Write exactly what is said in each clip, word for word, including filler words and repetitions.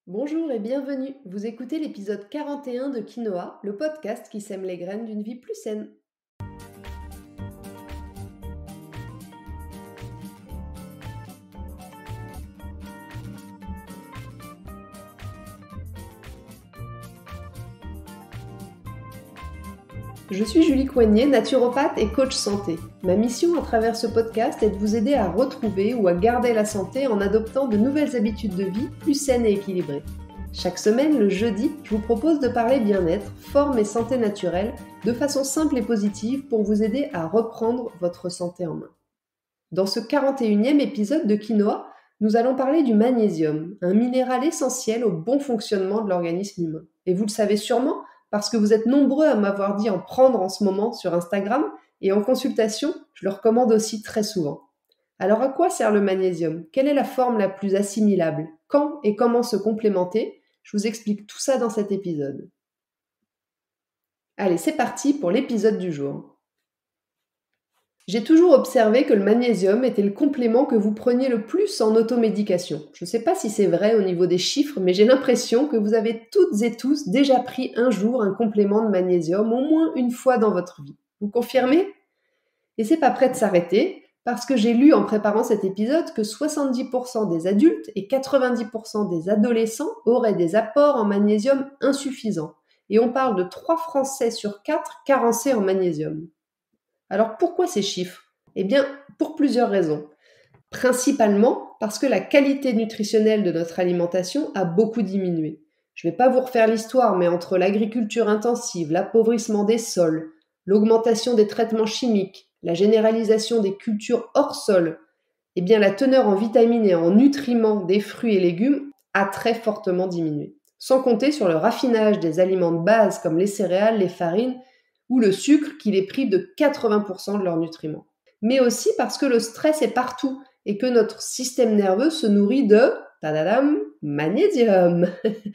Bonjour et bienvenue. Vous écoutez l'épisode quarante et un de Quinoa, le podcast qui sème les graines d'une vie plus saine. Je suis Julie Coignet, naturopathe et coach santé. Ma mission à travers ce podcast est de vous aider à retrouver ou à garder la santé en adoptant de nouvelles habitudes de vie plus saines et équilibrées. Chaque semaine, le jeudi, je vous propose de parler bien-être, forme et santé naturelle de façon simple et positive pour vous aider à reprendre votre santé en main. Dans ce quarante et unième épisode de Quinoa, nous allons parler du magnésium, un minéral essentiel au bon fonctionnement de l'organisme humain. Et vous le savez sûrement, parce que vous êtes nombreux à m'avoir dit en prendre en ce moment sur Instagram et en consultation, je le recommande aussi très souvent. Alors à quoi sert le magnésium? Quelle est la forme la plus assimilable? Quand et comment se complémenter? Je vous explique tout ça dans cet épisode. Allez, c'est parti pour l'épisode du jour. J'ai toujours observé que le magnésium était le complément que vous preniez le plus en automédication. Je ne sais pas si c'est vrai au niveau des chiffres, mais j'ai l'impression que vous avez toutes et tous déjà pris un jour un complément de magnésium, au moins une fois dans votre vie. Vous confirmez? Et c'est pas prêt de s'arrêter, parce que j'ai lu en préparant cet épisode que soixante-dix pour cent des adultes et quatre-vingt-dix pour cent des adolescents auraient des apports en magnésium insuffisants. Et on parle de trois Français sur quatre carencés en magnésium. Alors pourquoi ces chiffres? Eh bien, pour plusieurs raisons. Principalement parce que la qualité nutritionnelle de notre alimentation a beaucoup diminué. Je ne vais pas vous refaire l'histoire, mais entre l'agriculture intensive, l'appauvrissement des sols, l'augmentation des traitements chimiques, la généralisation des cultures hors sol, eh bien la teneur en vitamines et en nutriments des fruits et légumes a très fortement diminué. Sans compter sur le raffinage des aliments de base comme les céréales, les farines ou le sucre qui les prive de quatre-vingts pour cent de leurs nutriments. Mais aussi parce que le stress est partout et que notre système nerveux se nourrit de, tadadam, magnésium.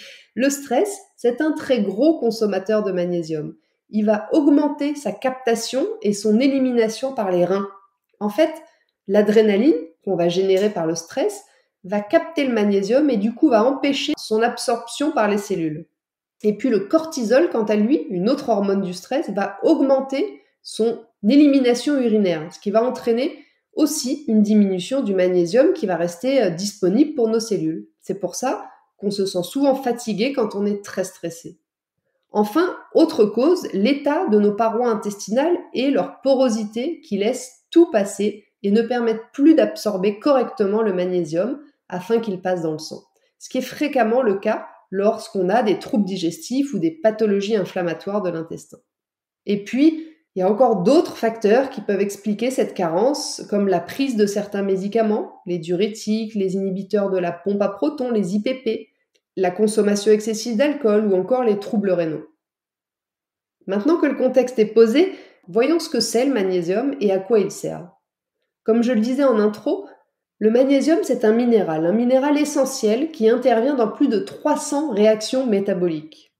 Le stress, c'est un très gros consommateur de magnésium. Il va augmenter sa captation et son élimination par les reins. En fait, l'adrénaline qu'on va générer par le stress va capter le magnésium et du coup va empêcher son absorption par les cellules. Et puis le cortisol, quant à lui, une autre hormone du stress, va augmenter son élimination urinaire, ce qui va entraîner aussi une diminution du magnésium qui va rester disponible pour nos cellules. C'est pour ça qu'on se sent souvent fatigué quand on est très stressé. Enfin, autre cause, l'état de nos parois intestinales et leur porosité qui laissent tout passer et ne permettent plus d'absorber correctement le magnésium afin qu'il passe dans le sang. Ce qui est fréquemment le cas lorsqu'on a des troubles digestifs ou des pathologies inflammatoires de l'intestin. Et puis, il y a encore d'autres facteurs qui peuvent expliquer cette carence, comme la prise de certains médicaments, les diurétiques, les inhibiteurs de la pompe à protons, les I P P, la consommation excessive d'alcool ou encore les troubles rénaux. Maintenant que le contexte est posé, voyons ce que c'est le magnésium et à quoi il sert. Comme je le disais en intro, le magnésium, c'est un minéral, un minéral essentiel qui intervient dans plus de trois cents réactions métaboliques.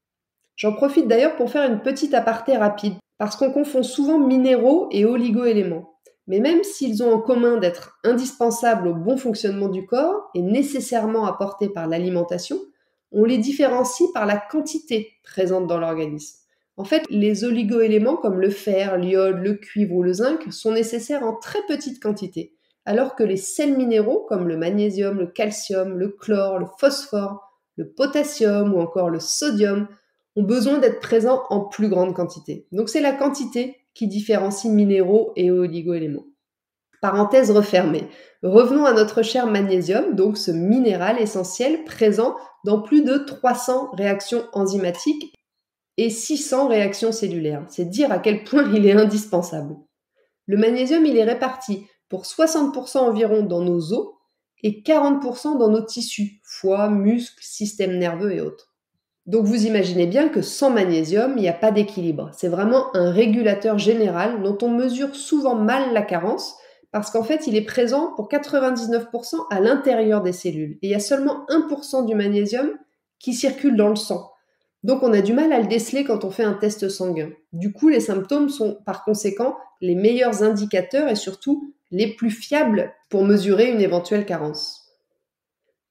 J'en profite d'ailleurs pour faire une petite aparté rapide, parce qu'on confond souvent minéraux et oligo-éléments. Mais même s'ils ont en commun d'être indispensables au bon fonctionnement du corps et nécessairement apportés par l'alimentation, on les différencie par la quantité présente dans l'organisme. En fait, les oligo-éléments comme le fer, l'iode, le cuivre ou le zinc sont nécessaires en très petite quantité, alors que les sels minéraux comme le magnésium, le calcium, le chlore, le phosphore, le potassium ou encore le sodium ont besoin d'être présents en plus grande quantité. Donc c'est la quantité qui différencie minéraux et oligo-éléments. Parenthèse refermée. Revenons à notre cher magnésium, donc ce minéral essentiel présent dans plus de trois cents réactions enzymatiques et six cents réactions cellulaires. C'est dire à quel point il est indispensable. Le magnésium, il est réparti pour soixante pour cent environ dans nos os et quarante pour cent dans nos tissus, foie, muscles, système nerveux et autres. Donc vous imaginez bien que sans magnésium, il n'y a pas d'équilibre. C'est vraiment un régulateur général dont on mesure souvent mal la carence parce qu'en fait, il est présent pour quatre-vingt-dix-neuf pour cent à l'intérieur des cellules. Et il y a seulement un pour cent du magnésium qui circule dans le sang. Donc on a du mal à le déceler quand on fait un test sanguin. Du coup, les symptômes sont par conséquent les meilleurs indicateurs et surtout les plus fiables pour mesurer une éventuelle carence.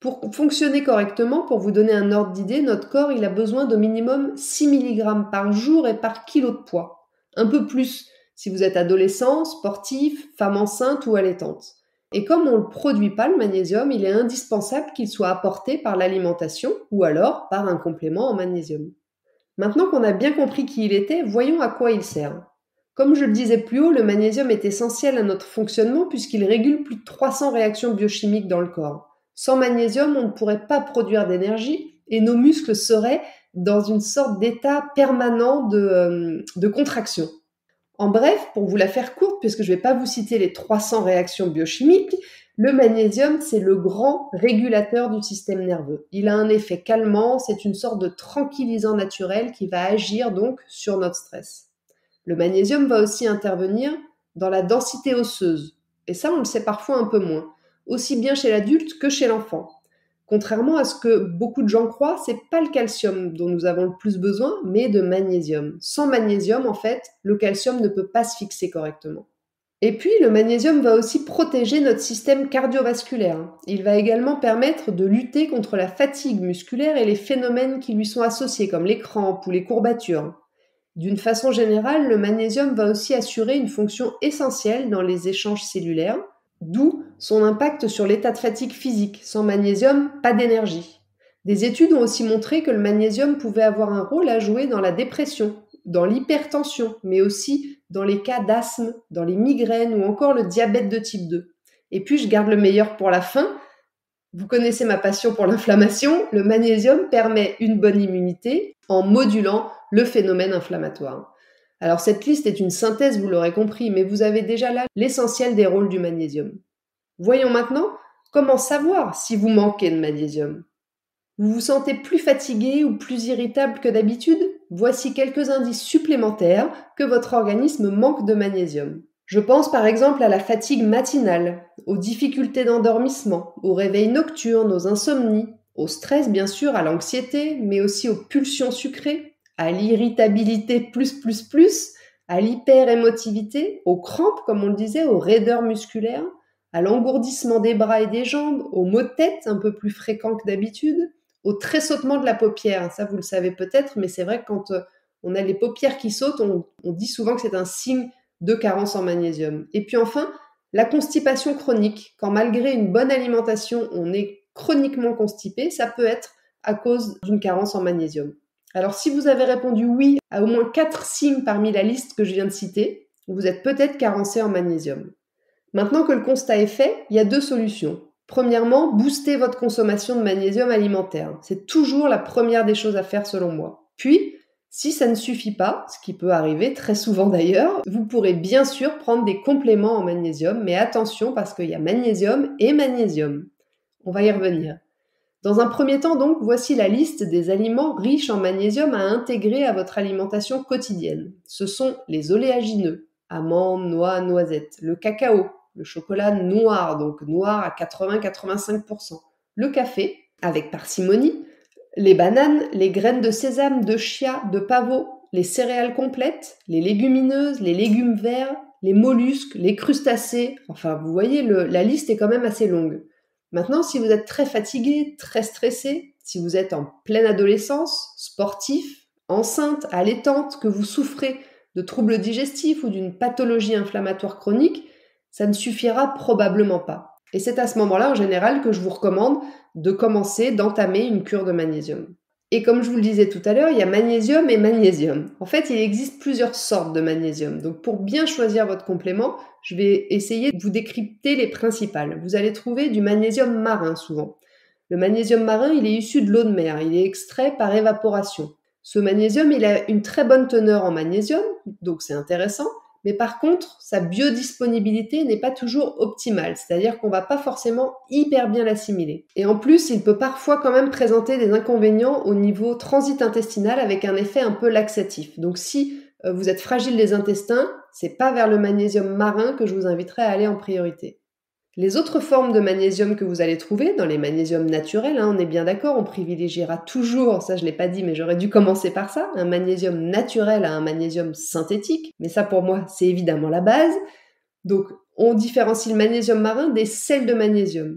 Pour fonctionner correctement, pour vous donner un ordre d'idée, notre corps il a besoin d'au minimum six milligrammes par jour et par kilo de poids. Un peu plus si vous êtes adolescent, sportif, femme enceinte ou allaitante. Et comme on ne le produit pas, le magnésium, il est indispensable qu'il soit apporté par l'alimentation ou alors par un complément en magnésium. Maintenant qu'on a bien compris qui il était, voyons à quoi il sert. Comme je le disais plus haut, le magnésium est essentiel à notre fonctionnement puisqu'il régule plus de trois cents réactions biochimiques dans le corps. Sans magnésium, on ne pourrait pas produire d'énergie et nos muscles seraient dans une sorte d'état permanent de, euh, de contraction. En bref, pour vous la faire courte, puisque je ne vais pas vous citer les trois cents réactions biochimiques, le magnésium, c'est le grand régulateur du système nerveux. Il a un effet calmant, c'est une sorte de tranquillisant naturel qui va agir donc sur notre stress. Le magnésium va aussi intervenir dans la densité osseuse, et ça on le sait parfois un peu moins, aussi bien chez l'adulte que chez l'enfant. Contrairement à ce que beaucoup de gens croient, c'est pas le calcium dont nous avons le plus besoin, mais de magnésium. Sans magnésium, en fait, le calcium ne peut pas se fixer correctement. Et puis, le magnésium va aussi protéger notre système cardiovasculaire. Il va également permettre de lutter contre la fatigue musculaire et les phénomènes qui lui sont associés, comme les crampes ou les courbatures. D'une façon générale, le magnésium va aussi assurer une fonction essentielle dans les échanges cellulaires, d'où son impact sur l'état de fatigue physique. Sans magnésium, pas d'énergie. Des études ont aussi montré que le magnésium pouvait avoir un rôle à jouer dans la dépression, dans l'hypertension, mais aussi dans les cas d'asthme, dans les migraines ou encore le diabète de type deux. Et puis, je garde le meilleur pour la fin. Vous connaissez ma passion pour l'inflammation. Le magnésium permet une bonne immunité en modulant le phénomène inflammatoire. Alors cette liste est une synthèse, vous l'aurez compris, mais vous avez déjà là l'essentiel des rôles du magnésium. Voyons maintenant comment savoir si vous manquez de magnésium. Vous vous sentez plus fatigué ou plus irritable que d'habitude? Voici quelques indices supplémentaires que votre organisme manque de magnésium. Je pense par exemple à la fatigue matinale, aux difficultés d'endormissement, aux réveils nocturnes, aux insomnies, au stress bien sûr, à l'anxiété, mais aussi aux pulsions sucrées, à l'irritabilité plus plus plus, à l'hyperémotivité, aux crampes comme on le disait, aux raideurs musculaires, à l'engourdissement des bras et des jambes, aux maux de tête un peu plus fréquents que d'habitude, au tressautement de la paupière. Ça vous le savez peut-être, mais c'est vrai que quand on a les paupières qui sautent, on, on dit souvent que c'est un signe de carence en magnésium. Et puis enfin, la constipation chronique. Quand malgré une bonne alimentation, on est chroniquement constipé, ça peut être à cause d'une carence en magnésium. Alors si vous avez répondu oui à au moins quatre signes parmi la liste que je viens de citer, vous êtes peut-être carencé en magnésium. Maintenant que le constat est fait, il y a deux solutions. Premièrement, booster votre consommation de magnésium alimentaire. C'est toujours la première des choses à faire selon moi. Puis, si ça ne suffit pas, ce qui peut arriver très souvent d'ailleurs, vous pourrez bien sûr prendre des compléments en magnésium, mais attention parce qu'il y a magnésium et magnésium. On va y revenir. Dans un premier temps donc, voici la liste des aliments riches en magnésium à intégrer à votre alimentation quotidienne. Ce sont les oléagineux, amandes, noix, noisettes, le cacao, le chocolat noir, donc noir à quatre-vingts à quatre-vingt-cinq pour cent, le café, avec parcimonie, les bananes, les graines de sésame, de chia, de pavot, les céréales complètes, les légumineuses, les légumes verts, les mollusques, les crustacés, enfin vous voyez, le, la liste est quand même assez longue. Maintenant, si vous êtes très fatigué, très stressé, si vous êtes en pleine adolescence, sportif, enceinte, allaitante, que vous souffrez de troubles digestifs ou d'une pathologie inflammatoire chronique, ça ne suffira probablement pas. Et c'est à ce moment-là, en général, que je vous recommande de commencer, d'entamer une cure de magnésium. Et comme je vous le disais tout à l'heure, il y a magnésium et magnésium. En fait, il existe plusieurs sortes de magnésium. Donc pour bien choisir votre complément, je vais essayer de vous décrypter les principales. Vous allez trouver du magnésium marin souvent. Le magnésium marin, il est issu de l'eau de mer. Il est extrait par évaporation. Ce magnésium, il a une très bonne teneur en magnésium, donc c'est intéressant. Mais par contre, sa biodisponibilité n'est pas toujours optimale, c'est-à-dire qu'on ne va pas forcément hyper bien l'assimiler. Et en plus, il peut parfois quand même présenter des inconvénients au niveau transit intestinal avec un effet un peu laxatif. Donc si euh, vous êtes fragile des intestins, c'est pas vers le magnésium marin que je vous inviterai à aller en priorité. Les autres formes de magnésium que vous allez trouver, dans les magnésiums naturels, hein, on est bien d'accord, on privilégiera toujours, ça je l'ai pas dit mais j'aurais dû commencer par ça, un magnésium naturel à un magnésium synthétique, mais ça pour moi c'est évidemment la base. Donc on différencie le magnésium marin des sels de magnésium.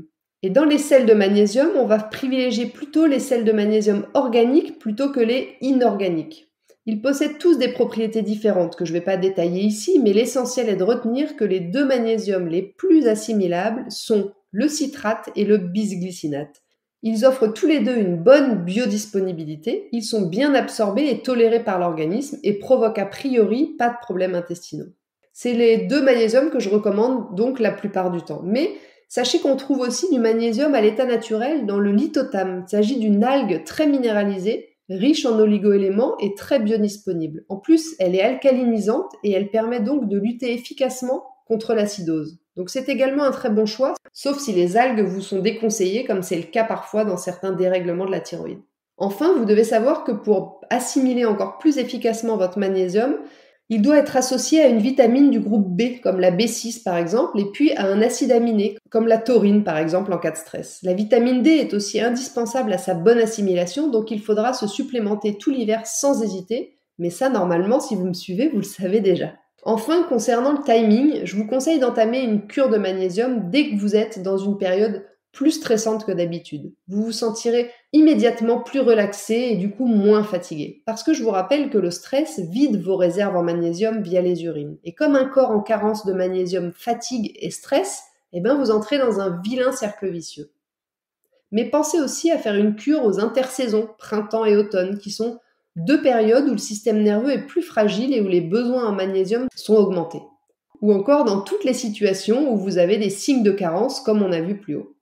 Et dans les sels de magnésium, on va privilégier plutôt les sels de magnésium organiques plutôt que les inorganiques. Ils possèdent tous des propriétés différentes que je ne vais pas détailler ici, mais l'essentiel est de retenir que les deux magnésiums les plus assimilables sont le citrate et le bisglycinate. Ils offrent tous les deux une bonne biodisponibilité, ils sont bien absorbés et tolérés par l'organisme et provoquent a priori pas de problèmes intestinaux. C'est les deux magnésiums que je recommande donc la plupart du temps. Mais sachez qu'on trouve aussi du magnésium à l'état naturel dans le lithotame. Il s'agit d'une algue très minéralisée, riche en oligoéléments et très biodisponible. En plus, elle est alcalinisante et elle permet donc de lutter efficacement contre l'acidose. Donc c'est également un très bon choix, sauf si les algues vous sont déconseillées, comme c'est le cas parfois dans certains dérèglements de la thyroïde. Enfin, vous devez savoir que pour assimiler encore plus efficacement votre magnésium, il doit être associé à une vitamine du groupe B, comme la B six par exemple, et puis à un acide aminé, comme la taurine par exemple en cas de stress. La vitamine D est aussi indispensable à sa bonne assimilation, donc il faudra se supplémenter tout l'hiver sans hésiter, mais ça normalement, si vous me suivez, vous le savez déjà. Enfin, concernant le timing, je vous conseille d'entamer une cure de magnésium dès que vous êtes dans une période plus stressante que d'habitude. Vous vous sentirez immédiatement plus relaxé et du coup moins fatigué. Parce que je vous rappelle que le stress vide vos réserves en magnésium via les urines. Et comme un corps en carence de magnésium fatigue et stress, eh ben vous entrez dans un vilain cercle vicieux. Mais pensez aussi à faire une cure aux intersaisons, printemps et automne, qui sont deux périodes où le système nerveux est plus fragile et où les besoins en magnésium sont augmentés. Ou encore dans toutes les situations où vous avez des signes de carence, comme on a vu plus haut.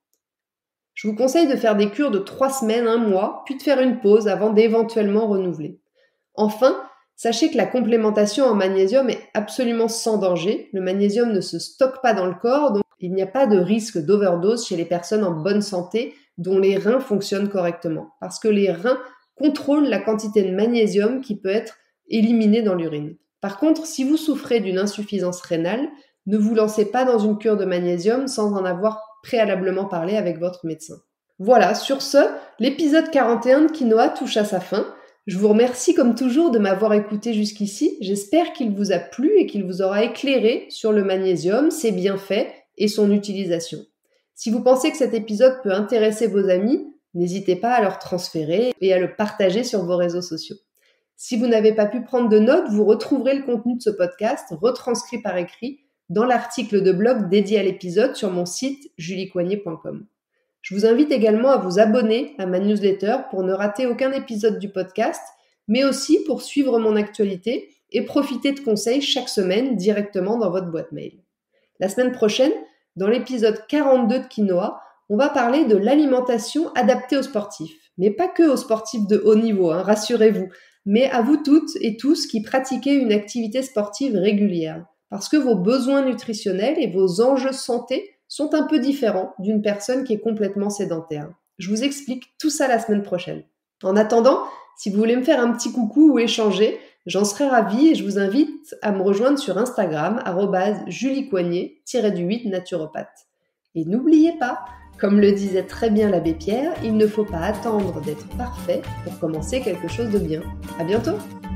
Je vous conseille de faire des cures de trois semaines, un mois, puis de faire une pause avant d'éventuellement renouveler. Enfin, sachez que la complémentation en magnésium est absolument sans danger. Le magnésium ne se stocke pas dans le corps, donc il n'y a pas de risque d'overdose chez les personnes en bonne santé dont les reins fonctionnent correctement. Parce que les reins contrôlent la quantité de magnésium qui peut être éliminée dans l'urine. Par contre, si vous souffrez d'une insuffisance rénale, ne vous lancez pas dans une cure de magnésium sans en avoir préalablement parlé avec votre médecin. Voilà, sur ce, l'épisode quarante et un de Quinoa touche à sa fin. Je vous remercie comme toujours de m'avoir écouté jusqu'ici. J'espère qu'il vous a plu et qu'il vous aura éclairé sur le magnésium, ses bienfaits et son utilisation. Si vous pensez que cet épisode peut intéresser vos amis, n'hésitez pas à leur transférer et à le partager sur vos réseaux sociaux. Si vous n'avez pas pu prendre de notes, vous retrouverez le contenu de ce podcast retranscrit par écrit dans l'article de blog dédié à l'épisode sur mon site julie coignet point com. Je vous invite également à vous abonner à ma newsletter pour ne rater aucun épisode du podcast, mais aussi pour suivre mon actualité et profiter de conseils chaque semaine directement dans votre boîte mail. La semaine prochaine, dans l'épisode quarante-deux de Quinoa, on va parler de l'alimentation adaptée aux sportifs. Mais pas que aux sportifs de haut niveau, hein, rassurez-vous, mais à vous toutes et tous qui pratiquez une activité sportive régulière. Parce que vos besoins nutritionnels et vos enjeux santé sont un peu différents d'une personne qui est complètement sédentaire. Je vous explique tout ça la semaine prochaine. En attendant, si vous voulez me faire un petit coucou ou échanger, j'en serais ravie et je vous invite à me rejoindre sur Instagram, arobase julie coignet tiret huit naturopathe. Et n'oubliez pas, comme le disait très bien l'abbé Pierre, il ne faut pas attendre d'être parfait pour commencer quelque chose de bien. À bientôt!